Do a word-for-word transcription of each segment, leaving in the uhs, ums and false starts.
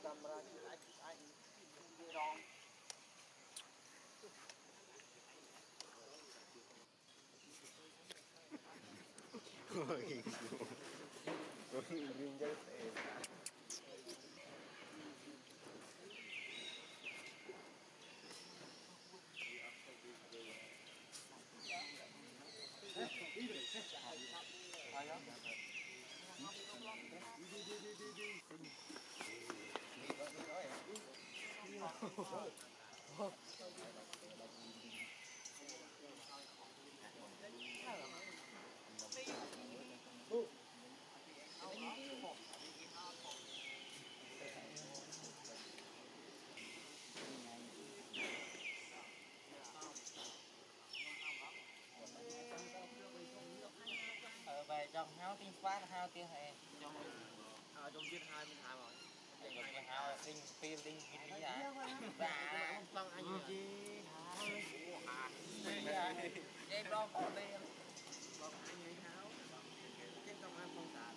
camera chứ anh anh đi đòn ôi riêng cái đi đi đi đi đi ở về trong háo tiếng phát háo tiếng hè trong ở trong viên hai mình hai rồi trong háo tinh pin tinh pin gì à dạ vâng anh chị em lo bỏ đi vâng anh ấy háo trên trong em không tàn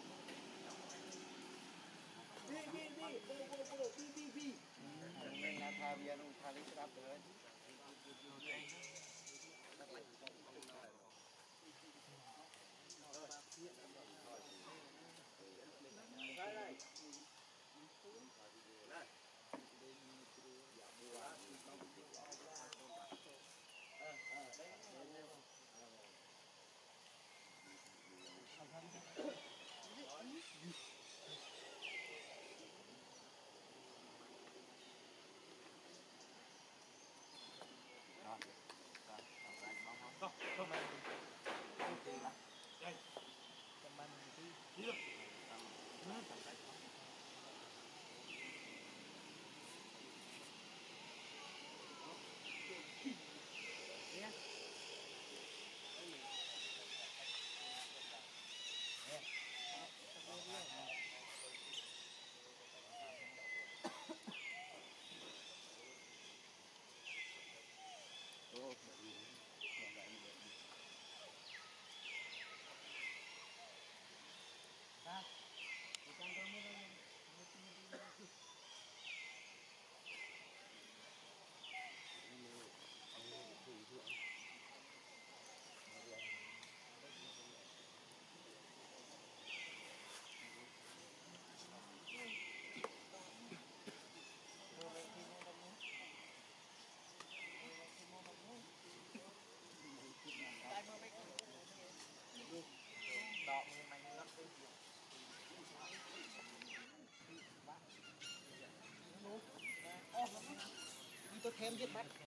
đi đi đi bô bô bô đi đi đi mình là tham gia luôn tham gia đáp tới đây đây rồi không không đây cầm bàn đi đi được nhé ra trang tôi mới đọ mình mạnh lắm đi tôi thêm giết bắt